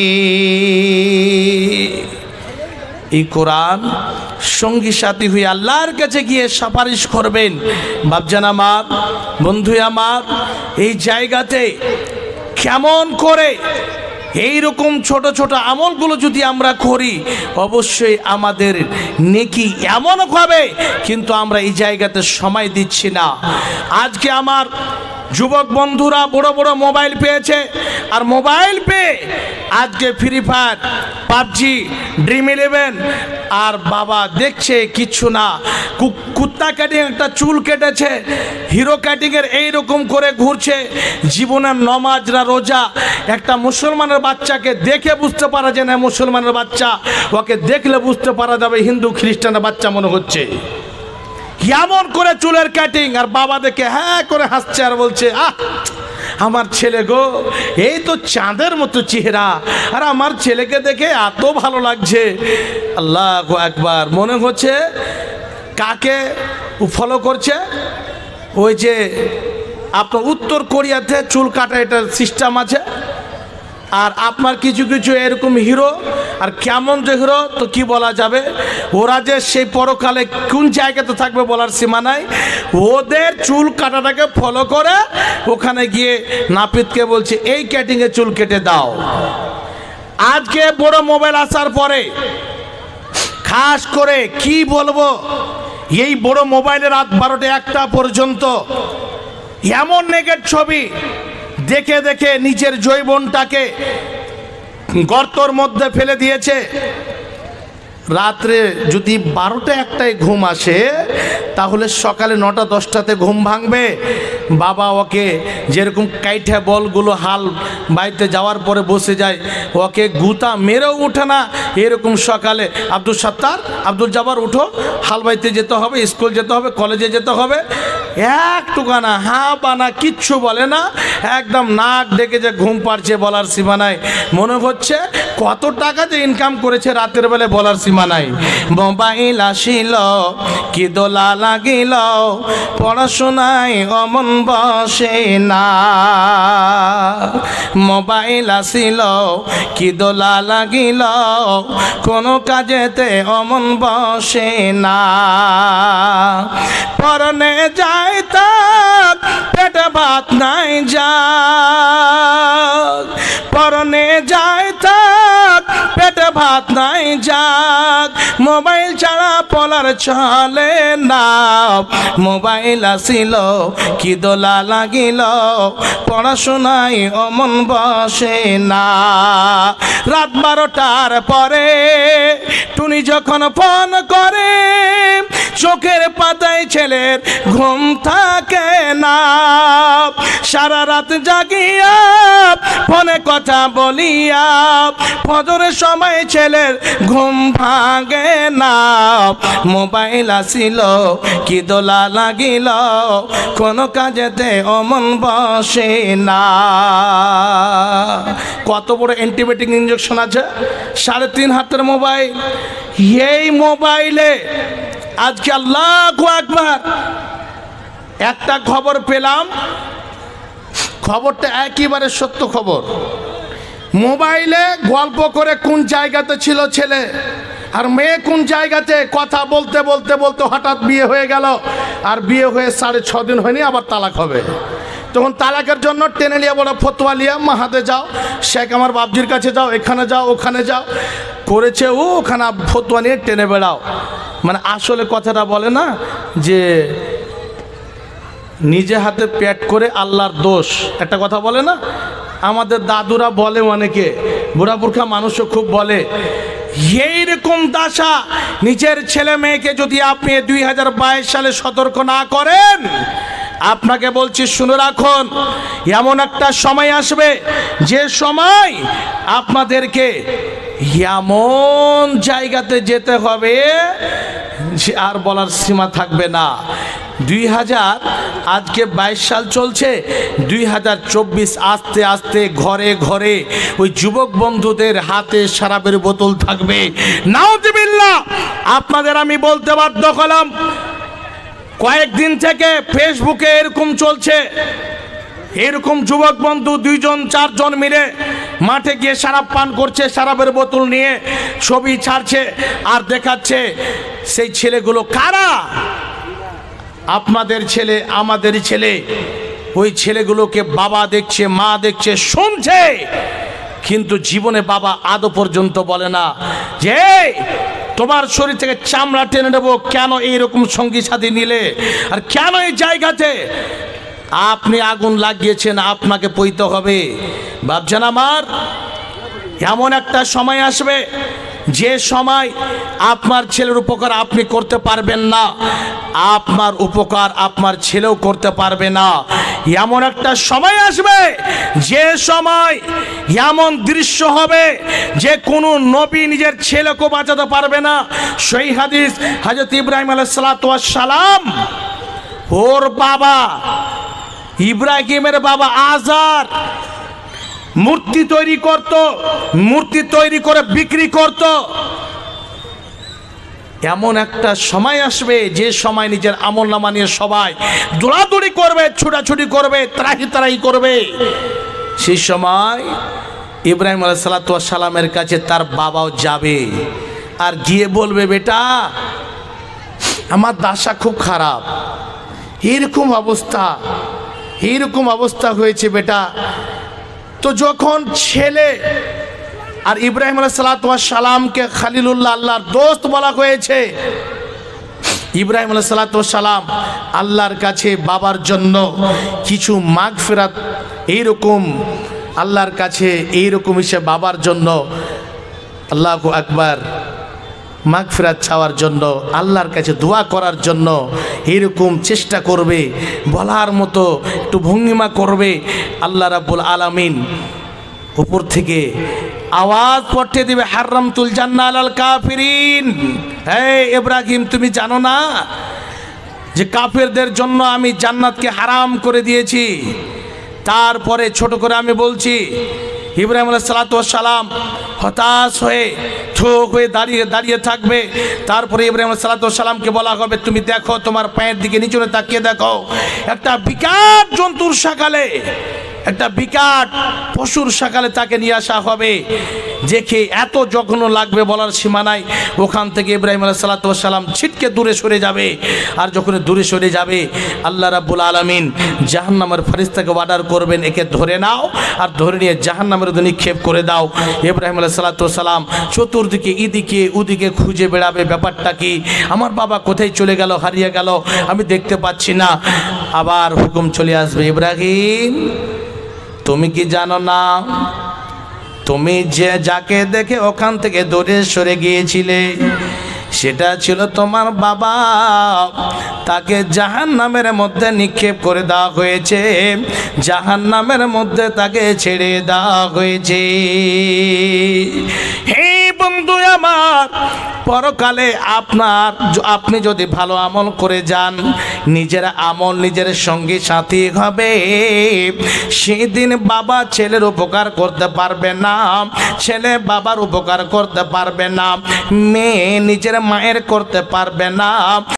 এই কোরআন সঙ্গী সাথী হয়ে আল্লাহর কাছে গিয়ে সুপারিশ করবেন। বাপজান আমার, বন্ধু আমার, এই জায়গাতে কেমন করে এইরকম ছোট ছোট আমলগুলো যদি আমরা করি, অবশ্যই আমাদের নেকি এমন হবে, কিন্তু আমরা এই জায়গাতে সময় দিচ্ছি না। আজকে আমার যুবক বন্ধুরা বড় বড় মোবাইল পেয়েছে, আর মোবাইল পেয়ে আজকে free fire, PUBG, dream eleven, আর বাবা দেখছে কিচ্ছু না, কুত্তা কাটিং একটা চুল কেটেছে, হিরো কাটিংয়ের এইরকম করে ঘুরছে। জীবনের নমাজ না রোজা, একটা মুসলমানের বাচ্চাকে দেখে বুঝতে পারা যায় না মুসলমানের বাচ্চা, ওকে দেখলে বুঝতে পারা যাবে হিন্দু খ্রিস্টানের বাচ্চা মনে হচ্ছে। কেমন করে চুলের কাটিং, আর বাবা দেখে হ্যাঁ করে হাসছে আর বলছে, আহ আমার ছেলে গো, এই তো চাঁদের মতো চেহারা, আর আমার ছেলেকে দেখে এত ভালো লাগছে। আল্লাহু আকবার। মনে হচ্ছে কাকে ফলো করছে? ওই যে আপনার উত্তর কোরিয়াতে চুল কাটা এটার সিস্টেম আছে, আর আপনার কিছু কিছু এরকম হিরো, আর কেমন যে হিরো তো কি বলা যাবে, ওরা যে সেই পরকালে কোন জায়গাতে থাকবে বলার সীমা নাই। ওদের চুল কাটাটাকে ফলো করে ওখানে গিয়ে নাপিতকে বলছে এই কাটিংয়ে চুল কেটে দাও। আজকে বড় মোবাইল আসার পরে খাস করে কি বলবো, এই বড় মোবাইলে রাত বারোটা একটা পর্যন্ত এমন নেগেট ছবি দেখে দেখে নিজের যৌবনটাকে গর্তর মধ্যে ফেলে দিয়েছে। রাত্রে যদি বারোটা একটায় ঘুম আসে তাহলে সকালে নটা দশটাতে ঘুম ভাঙবে। বাবা ওকে যেরকম কাইঠা বলগুলো হাল বাইতে যাওয়ার পরে বসে যায়, ওকে গুতা মেরেও ওঠে না। এরকম সকালে আব্দুল সাত্তার, আব্দুল জাবার উঠো, হাল বাইতে যেতে হবে, স্কুল যেতে হবে, কলেজে যেতে হবে। একটুখানা হ্যাঁ বানা কিচ্ছু বলে না, একদম নাক ডেকে যে ঘুম পাড়ছে বলার সীমা নাই। মনে হচ্ছে কত টাকা যে ইনকাম করেছে রাতের বেলা বলার সীমা নাই। মোবাইল আসিল কি দোলা লাগিল, পড়াশোনায় অমন বসে না। মোবাইল আসিল কি দোলা লাগিল, কোনো কাজেতে অমন বসে না। পরনে যায় তাক পেটে ভাত নাই যা, পরনে যায় তাক পেটে ভাত নাই যাক, মোবাইল ছাড়া পলার চলে না। মোবাইল আসিল কি দোলা লাগিল, পড়াশোনায় অমন বসে না। রাত বারোটার পরে টুনি যখন ফোন করে, চোখের পাতায় ছেলের ঘুম থাকে না। সারা রাত জাগিয়া ফোনে কথা বলিয়া ফজরের সময় ছেলের ঘুম ভাঙে না। মোবাইল আসিল কি দোলা লাগিল, কোনো কাজেতে অমন বসে না। কত বড় অ্যান্টিবায়োটিক ইঞ্জেকশন আছে, সাড়ে তিন হাতের মোবাইল। এই মোবাইলে আজকে আল্লাহু আকবার একটা খবর পেলাম, খবরটা একেবারে সত্য খবর। মোবাইলে গল্প করে কোন জায়গাতে ছিল ছেলে আর মেয়ে কোন জায়গাতে, কথা বলতে বলতে বলতে হঠাৎ বিয়ে হয়ে গেল। আর বিয়ে হয়ে সাড়ে ছ দিন হয়নি আবার তালাক হবে। তখন তালাকের জন্য টেনে নিয়ে বড় ফতোয়া লিয়া মাহাতে যাও, শেখ আমার বাবজির কাছে যাও, এখানে যাও ওখানে যাও করেছে ও, ওখানে ফতোয়া নিয়ে টেনে বেড়াও। মানে আসলে কথাটা বলে না যে নিজে হাতে পেট করে আল্লাহর দোষ, একটা কথা বলে না। আমাদের দাদুরা বলে, অনেকে বুড়া বুড়খা মানুষও খুব বলে। এইরকম দশা নিজের ছেলে মেয়েকে যদি আপনি দুই হাজার বাইশ সালে সতর্ক না করেন, আপনাকে বলছি শুনে রাখুন, এমন একটা সময় আসবে যে সময় আপনাদেরকে এমন জায়গাতে যেতে হবে যে আর বলার সীমা থাকবে না। দুই হাজার আজকে বাইশ সাল চলছে, দুই হাজার চব্বিশ আস্তে আস্তে ঘরে ঘরে ওই যুবক বন্ধুদের হাতে শরাবের বোতল থাকবে। নাউজুবিল্লাহ, আপনাদের আমি বলতে বাধ্য হলাম, কয়েকদিন থেকে ফেসবুকে এরকম চলছে, এরকম যুবক বন্ধু দুইজন চারজন মিলে মাঠে গিয়ে শরাব পান করছে, শরাবের বোতল নিয়ে ছবি ছাড়ছে আর দেখাচ্ছে। সেই ছেলেগুলো কারা? আপনাদের ছেলে, আমাদের ছেলে। ওই ছেলেগুলোকে বাবা দেখছে, মা দেখছে, শুনছে, কিন্তু জীবনে বাবা আদৌ পর্যন্ত বলে না যে তোমার শরীর থেকে চামড়া টেনে নেবো, কেন এইরকম সঙ্গী সাথী নিলে, আর কেন এই জায়গাতে আপনি আগুন লাগিয়েছেন, আপনাকে পইতে হবে। ভাবছেন আমার, এমন একটা সময় আসবে যে সময় আপনার ছেলের উপকার আপনি করতে পারবেন না, আপনার উপকার আপনার ছেলেও করতে পারবে না। এমন একটা সময় আসবে যে সময় এমন দৃশ্য হবে যে কোনো নবী নিজের ছেলেকে বাঁচাতে পারবে না। সেই হাদিস হযরত ইব্রাহিম আলাইহিস সালাতু ওয়াস সালাম, ওর বাবা ইব্রাহিমের বাবা আজার মূর্তি তৈরি করত, মূর্তি তৈরি করে বিক্রি করত। এমন একটা সময় আসবে যে সময় নিজের আমলনামা নিয়ে সবাই দৌড়াদৌড়ি করবে, ছুটাছুটি করবে, ত্রাহি ত্রাহি করবে। সেই সময় ইব্রাহিম আলাইহিস সালাতু ওয়াস সালামের কাছে তার বাবাও যাবে আর গিয়ে বলবে, বেটা আমার দশা খুব খারাপ, এরকম অবস্থা, এরকম অবস্থা হয়েছে বেটা। তো যখন ছেলে আর ইব্রাহিম আলাইহিস সালামকে খলিলুল্লাহ, আল্লাহর দোস্ত বলা হয়েছে। ইব্রাহিম আলাইহিস সালাম আল্লাহর কাছে বাবার জন্য কিছু মাগফিরাত এইরকম আল্লাহর কাছে এইরকম হিসেবে বাবার জন্য আল্লাহু আকবার মাগফিরাত চাওয়ার জন্য, আল্লাহর কাছে দোয়া করার জন্য এরকম চেষ্টা করবে, বলার মতো একটু ভঙ্গিমা করবে। আল্লাহ রাব্বুল আলামিন উপর থেকে আওয়াজ পাঠিয়ে দিবে, হারামতুল জান্নাহ আলাল কাফিরিন। হে ইব্রাহিম, তুমি জানো না যে কাফেরদের জন্য আমি জান্নাতকে হারাম করে দিয়েছি? তারপরে ছোট করে আমি বলছি, ইব্রাহিম আলাইহিস সালাম হতাশ হয়ে থোক হয়ে দাঁড়িয়ে দাঁড়িয়ে থাকবে। তারপরে ইব্রাহিম আলাইহিস সালামকে বলা হবে, তুমি দেখো, তোমার পায়ের দিকে নিচে তাকিয়ে দেখো, একটা বিকট জন্তুর সকালে, একটা বিকট পশুর সকালে তাকে নিয়ে আসা হবে। দেখে এত জঘন্য লাগবে বলার সীমা নাই। ওখান থেকে ইব্রাহিম আলাইহিস সালাম ছিটকে দূরে সরে যাবে। আর যখন দূরে সরে যাবে, আল্লাহ রাব্বুল আলামিন জাহান্নামের ফেরেশতাকে অর্ডার করবেন, একে ধরে নাও আর ধরে নিয়ে জাহান্নামের মধ্যে নিক্ষেপ করে দাও। ইব্রাহিম আলাইহিস সালাম চতুর্দিকে এদিকে ওদিকে খুঁজে বেড়াবে, ব্যাপারটা কি, আমার বাবা কোথায় চলে গেল, হারিয়ে গেল, আমি দেখতে পাচ্ছি না। আবার হুকুম চলে আসবে, ইব্রাহিম তুমি কি জানো না, তুমি যে যাকে দেখে ওখান থেকে দূরে সরে গিয়েছিলে সেটা ছিল তোমার বাবা, তাকে জাহান্নামের মধ্যে নিক্ষেপ করে দেওয়া হয়েছে, জাহান্নামের মধ্যে তাকে ছেড়ে দেওয়া হয়েছে। হে বন্ধু আমার, পরকালে আপনার আপনি যদি ভালো আমল করে যান, নিজের আমল নিজের সঙ্গী সাথী হবে। সেদিন বাবা ছেলের উপকার করতে পারবে না, ছেলে বাবার উপকার করতে পারবে না, মেয়ে নিজের মায়ের করতে পারবে না।